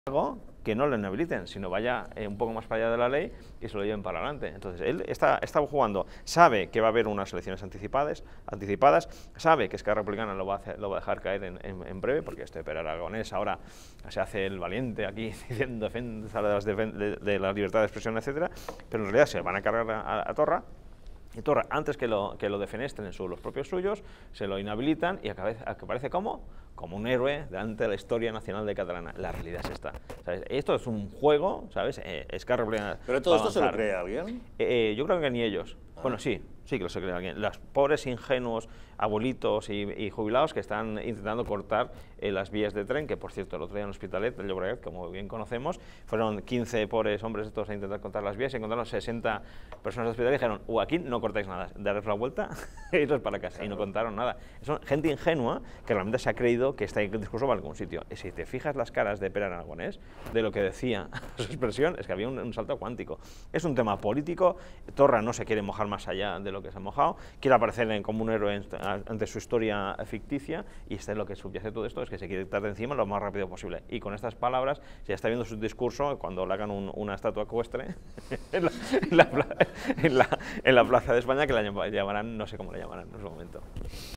algo que no lo inhabiliten, sino vaya un poco más para allá de la ley y se lo lleven para adelante. Entonces, él está jugando, sabe que va a haber unas elecciones anticipadas, sabe que Esquerra Republicana lo va a dejar caer en breve, porque este Pere Aragonés ahora se hace el valiente aquí diciendo defensa de la libertad de expresión, etcétera, pero en realidad se van a cargar a Torra. Y Torra, antes que lo defenestren los propios suyos, se lo inhabilitan y aparece como un héroe delante de la historia nacional de Catalana. La realidad es esta, ¿sabes? Esto es un juego, ¿sabes? Esquerra Republicana. ¿Pero todo esto se lo cree alguien? Yo creo que ni ellos. Bueno, sí que lo se cree alguien. Los pobres ingenuos abuelitos y jubilados que están intentando cortar las vías de tren, que por cierto el otro día en Hospitalet, el Llobregat, como bien conocemos, fueron 15 pobres hombres estos a intentar cortar las vías y encontraron 60 personas de Hospitalet y dijeron, aquí no cortáis nada, daros la vuelta e iros para casa, y no contaron nada. Son gente ingenua que realmente se ha creído que este discurso va a algún sitio. Y si te fijas las caras de Pere Aragonés, de lo que decía su expresión, es que había un salto cuántico. Es un tema político, Torra no se quiere mojar más allá de lo que se ha mojado, quiere aparecer como un héroe ante su historia ficticia, y lo que subyace todo esto es que se quiere quitar de encima lo más rápido posible. Y con estas palabras se está viendo su discurso cuando le hagan una estatua ecuestre en la Plaza de España, que la llamarán, no sé cómo la llamarán en ese momento.